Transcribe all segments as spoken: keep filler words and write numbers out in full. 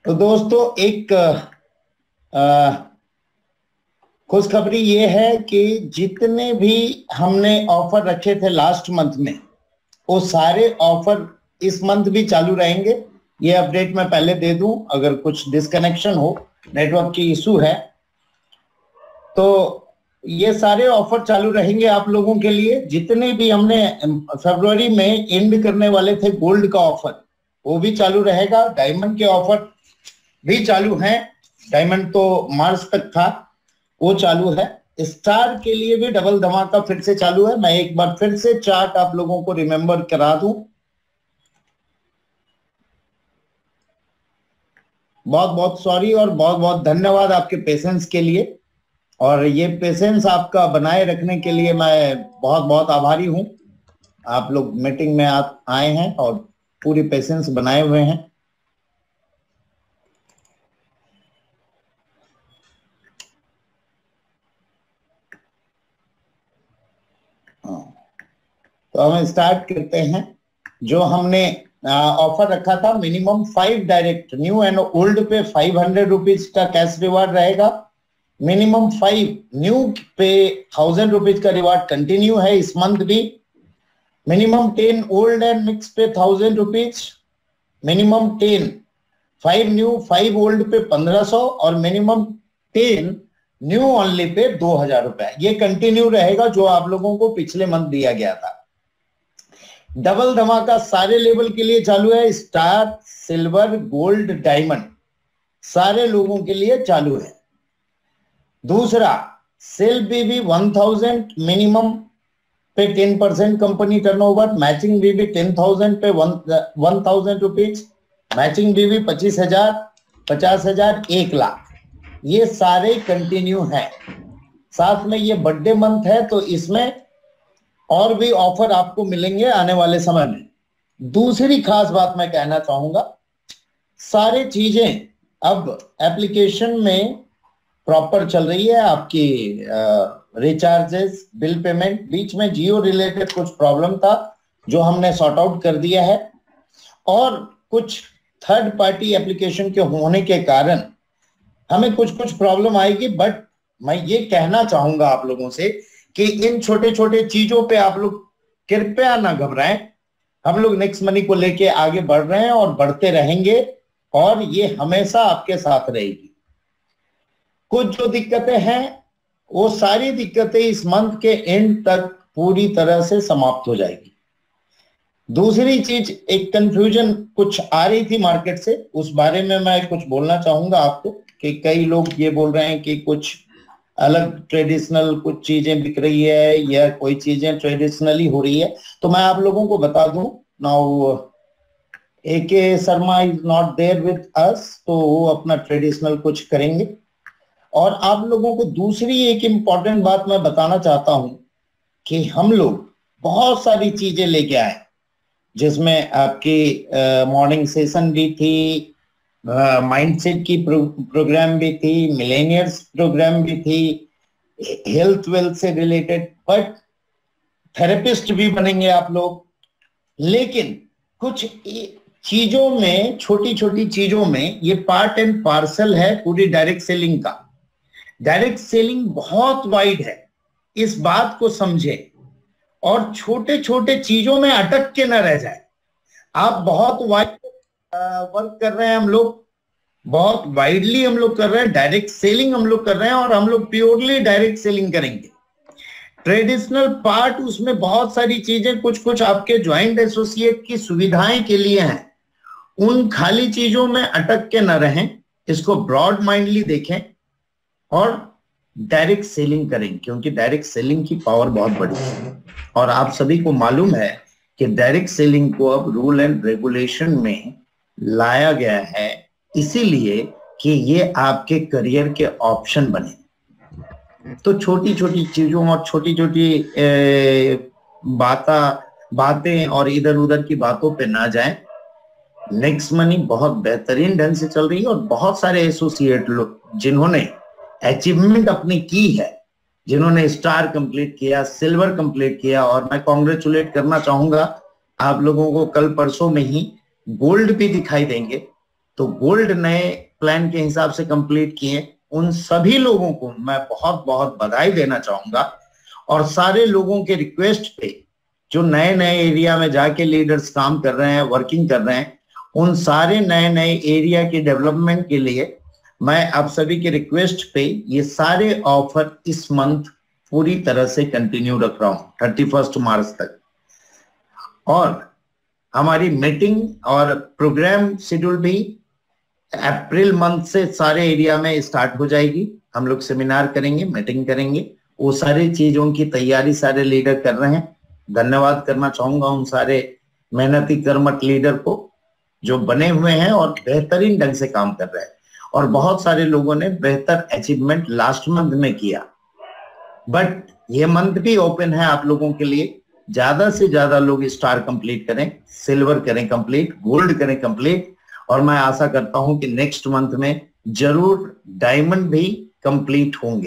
तो दोस्तों एक खुशखबरी ये है कि जितने भी हमने ऑफर रखे थे लास्ट मंथ में, वो सारे ऑफर इस मंथ भी चालू रहेंगे। ये अपडेट मैं पहले दे दूं, अगर कुछ डिस्कनेक्शन हो, नेटवर्क की इशू है, तो ये सारे ऑफर चालू रहेंगे आप लोगों के लिए। जितने भी हमने फरवरी में एंड करने वाले थे गोल्ड का ऑफर, वो भी चालू रहेगा। डायमंड के ऑफर भी चालू हैं। डायमंड तो मार्च तक था, वो चालू है। स्टार के लिए भी डबल धमाका फिर से चालू है। मैं एक बार फिर से चार्ट आप लोगों को रिमेंबर करा दूं। बहुत बहुत सॉरी और बहुत बहुत धन्यवाद आपके पेशेंस के लिए, और ये पेशेंस आपका बनाए रखने के लिए मैं बहुत बहुत आभारी हूं। आप लोग मीटिंग में आप आए हैं और पूरी पेशेंस बनाए हुए हैं। तो हम स्टार्ट करते हैं। जो हमने ऑफर रखा था, minimum five direct new and old पे फाइव हंड्रेड रुपीज का कैश रिवार्ड रहेगा। मिनिमम फाइव न्यू पे थाउजेंड रुपीज का रिवार्ड कंटिन्यू है इस मंथ भी। Minimum ten old and mix पे thousand rupees. Minimum ten five new five old पे पंद्रह सौ, और minimum ten new only pay दो हजार रुपए। ये कंटिन्यू रहेगा जो आप लोगों को पिछले मंथ दिया गया था। डबल धमाका सारे लेवल के लिए चालू है। स्टार, सिल्वर, गोल्ड, डायमंड सारे लोगों के लिए चालू है। दूसरा, sale BB one thousand minimum पे ten percent company turnover. Matching BB ten thousand पे one thousand rupees. Matching BB पच्चीस हजार, पचास हजार, एक लाख, ये सारे कंटिन्यू हैं। साथ में ये बर्थडे मंथ है तो इसमें और भी ऑफर आपको मिलेंगे आने वाले समय में। दूसरी खास बात मैं कहना चाहूंगा, सारी चीजें अब एप्लीकेशन में प्रॉपर चल रही है। आपकी रिचार्जेस, बिल पेमेंट, बीच में जियो रिलेटेड कुछ प्रॉब्लम था जो हमने सॉर्ट आउट कर दिया है, और कुछ थर्ड पार्टी एप्लीकेशन के होने के कारण हमें कुछ कुछ प्रॉब्लम आएगी। बट मैं ये कहना चाहूंगा आप लोगों से कि इन छोटे छोटे चीजों पे आप लोग कृपया ना घबराएं। हम लोग नेक्स्ट मनी को लेके आगे बढ़ रहे हैं और बढ़ते रहेंगे, और ये हमेशा आपके साथ रहेगी। कुछ जो दिक्कतें हैं, वो सारी दिक्कतें इस मंथ के एंड तक पूरी तरह से समाप्त हो जाएगी। दूसरी चीज, एक कंफ्यूजन कुछ आ रही थी मार्केट से, उस बारे में मैं कुछ बोलना चाहूंगा आपको कि कई लोग ये बोल रहे हैं कि कुछ अलग ट्रेडिशनल कुछ चीजें बिक रही है या कोई चीजें ट्रेडिशनली हो रही है। तो मैं आप लोगों को बता दूं, now A K Sharma is not there with us, तो वो अपना ट्रेडिशनल कुछ करेंगे। और आप लोगों को दूसरी एक इंपॉर्टेंट बात मैं बताना चाहता हूं कि हम लोग बहुत सारी चीजें लेके आए, जिसमें आपकी मॉर्निंग सेशन भी थी, माइंडसेट की प्रो, प्रोग्राम भी थी, मिलेनियर्स प्रोग्राम भी थी, हेल्थ वेल्थ से रिलेटेड, बट थेरेपिस्ट भी बनेंगे आप लोग। लेकिन कुछ चीजों में, छोटी छोटी चीजों में, ये पार्ट एंड पार्सल है पूरी डायरेक्ट सेलिंग का। डायरेक्ट सेलिंग बहुत वाइड है, इस बात को समझे और छोटे छोटे चीजों में अटक के न रह जाए। आप बहुत वाइड वर्क कर रहे हैं, हम लोग बहुत वाइडली हम लोग कर रहे हैं, डायरेक्ट सेलिंग हम लोग कर रहे हैं, और हम लोग प्योरली डायरेक्ट सेलिंग करेंगे। ट्रेडिशनल पार्ट, उसमें बहुत सारी चीजें कुछ कुछ आपके ज्वाइंट एसोसिएट की सुविधाएं के लिए हैं। उन खाली चीजों में अटक के न रहें, इसको ब्रॉड माइंडली देखें और डायरेक्ट सेलिंग करें, क्योंकि डायरेक्ट सेलिंग की पावर बहुत बड़ी है। और आप सभी को मालूम है कि डायरेक्ट सेलिंग को अब रूल एंड रेगुलेशन में लाया गया है, इसीलिए कि ये आपके करियर के ऑप्शन बने। तो छोटी छोटी चीजों और छोटी छोटी बाता बातें और इधर उधर की बातों पे ना जाएं। नेक्स्ट मनी बहुत बेहतरीन ढंग से चल रही है, और बहुत सारे एसोसिएट लोग जिन्होंने अचीवमेंट अपनी की है, जिन्होंने स्टार कंप्लीट किया, सिल्वर कंप्लीट किया, और मैं कॉन्ग्रेचुलेट करना चाहूंगा आप लोगों को। कल परसों में ही गोल्ड भी दिखाई देंगे, तो गोल्ड नए प्लान के हिसाब से कंप्लीट किए, उन सभी लोगों को मैं बहुत बहुत बधाई देना चाहूंगा। और सारे लोगों के रिक्वेस्ट पे जो नए नए एरिया में जाके लीडर्स काम कर रहे हैं, वर्किंग कर रहे हैं, उन सारे नए नए एरिया के डेवलपमेंट के लिए मैं आप सभी के रिक्वेस्ट पे ये सारे ऑफर इस मंथ पूरी तरह से कंटिन्यू रख रहा हूं थर्टी फर्स्ट मार्च तक। और हमारी मीटिंग और प्रोग्राम शेड्यूल भी अप्रैल मंथ से सारे एरिया में स्टार्ट हो जाएगी। हम लोग सेमिनार करेंगे, मीटिंग करेंगे, वो सारी चीजों की तैयारी सारे लीडर कर रहे हैं। धन्यवाद करना चाहूंगा उन सारे मेहनती कर्मठ लीडर को जो बने हुए हैं और बेहतरीन ढंग से काम कर रहे हैं। और बहुत सारे लोगों ने बेहतर अचीवमेंट लास्ट मंथ में किया, बट ये मंथ भी ओपन है आप लोगों के लिए। ज्यादा से ज्यादा लोग स्टार कंप्लीट करें, सिल्वर करें कंप्लीट, गोल्ड करें कंप्लीट, और मैं आशा करता हूं कि नेक्स्ट मंथ में जरूर डायमंड भी कंप्लीट होंगे।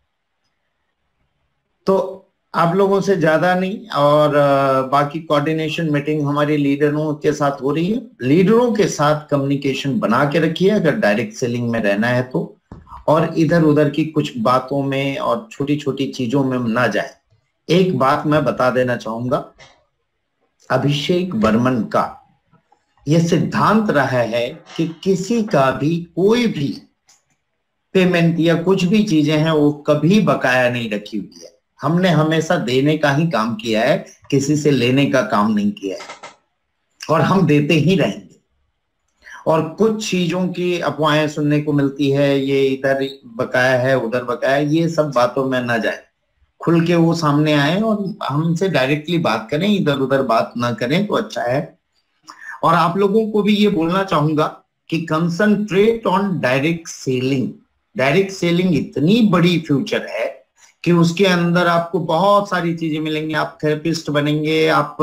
तो आप लोगों से ज्यादा नहीं, और बाकी कोऑर्डिनेशन मीटिंग हमारी लीडरों के साथ हो रही है। लीडरों के साथ कम्युनिकेशन बना के रखिए अगर डायरेक्ट सेलिंग में रहना है तो, और इधर उधर की कुछ बातों में और छोटी छोटी चीजों में ना जाए। एक बात मैं बता देना चाहूंगा, अभिषेक बर्मन का यह सिद्धांत रहा है कि किसी का भी कोई भी पेमेंट या कुछ भी चीजें हैं वो कभी बकाया नहीं रखी हुई है। हमने हमेशा देने का ही काम किया है, किसी से लेने का काम नहीं किया है, और हम देते ही रहेंगे। और कुछ चीजों की अफवाहें सुनने को मिलती है, ये इधर बकाया है उधर बकाया है, ये सब बातों में ना जाए। खुल के वो सामने आए और हमसे डायरेक्टली बात करें, इधर उधर बात ना करें तो अच्छा है। और आप लोगों को भी ये बोलना चाहूंगा कि concentrate on direct selling. Direct selling इतनी बड़ी फ्यूचर है कि उसके अंदर आपको बहुत सारी चीजें मिलेंगी। आप थेरेपिस्ट बनेंगे, आप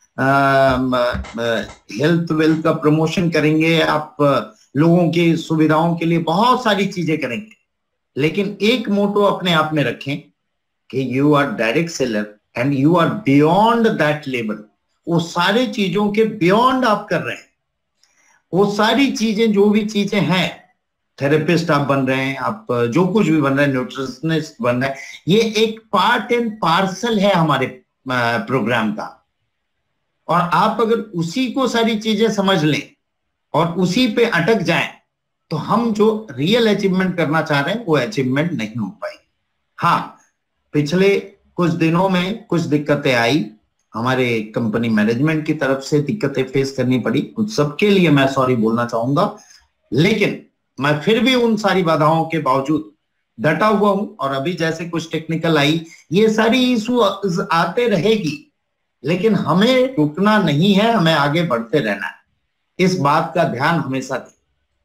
हेल्थ वेल्थ का प्रमोशन करेंगे, आप लोगों की सुविधाओं के लिए बहुत सारी चीजें करेंगे। लेकिन एक मोटो अपने आप में रखें कि you are direct seller and you are beyond that level. वो सारी चीजों के बियॉन्ड आप कर रहे हैं। वो सारी चीजें जो भी चीजें हैं, थेरेपिस्ट आप बन रहे हैं, आप जो कुछ भी बन रहे हैं, न्यूट्रिशनिस्ट बन रहे हैं, ये एक पार्ट एंड पार्सल है हमारे प्रोग्राम का। और आप अगर उसी को सारी चीजें समझ लें और उसी पे अटक जाएं तो हम जो रियल अचीवमेंट करना चाह रहे हैं वो अचीवमेंट नहीं हो पाई। हाँ, पिछले कुछ दिनों में कुछ दिक्कतें आई, हमारे कंपनी मैनेजमेंट की तरफ से दिक्कतें फेस करनी पड़ी, उस सबके लिए मैं सॉरी बोलना चाहूंगा। लेकिन मैं फिर भी उन सारी बाधाओं के बावजूद डटा हुआ हूं। और अभी जैसे कुछ टेक्निकल आई, ये सारी इशू आते रहेगी, लेकिन हमें रुकना नहीं है, हमें आगे बढ़ते रहना है। इस बात का ध्यान हमेशा दें।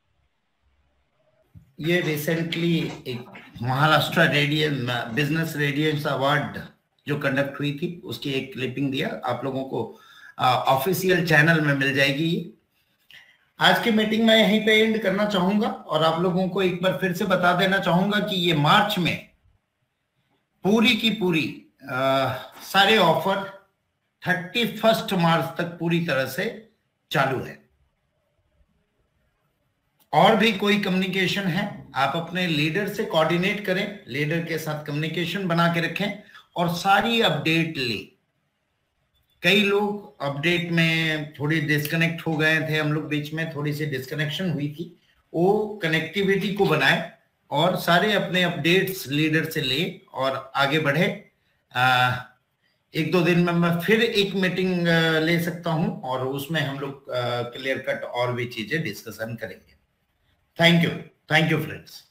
ये रिसेंटली एक Maharashtra radiant business radiance award जो कंडक्ट हुई थी, उसकी एक क्लिपिंग दिया, आप लोगों को ऑफिशियल चैनल में मिल जाएगी। आज की मीटिंग मैं यहीं पे एंड करना चाहूंगा और आप लोगों को एक बार फिर से बता देना चाहूंगा कि ये मार्च में पूरी की पूरी आ, सारे ऑफर थर्टी फर्स्ट मार्च तक पूरी तरह से चालू है। और भी कोई कम्युनिकेशन है, आप अपने लीडर से कोऑर्डिनेट करें, लीडर के साथ कम्युनिकेशन बना के रखें और सारी अपडेट ले। कई लोग अपडेट में थोड़ी डिस्कनेक्ट हो गए थे, हम लोग बीच में थोड़ी सी डिस्कनेक्शन हुई थी, वो कनेक्टिविटी को बनाए और सारे अपने अपडेट्स लीडर से ले और आगे बढ़े। आ, एक दो दिन में मैं फिर एक मीटिंग ले सकता हूं और उसमें हम लोग क्लियर कट और भी चीजें डिस्कशन करेंगे। Thank you, thank you friends.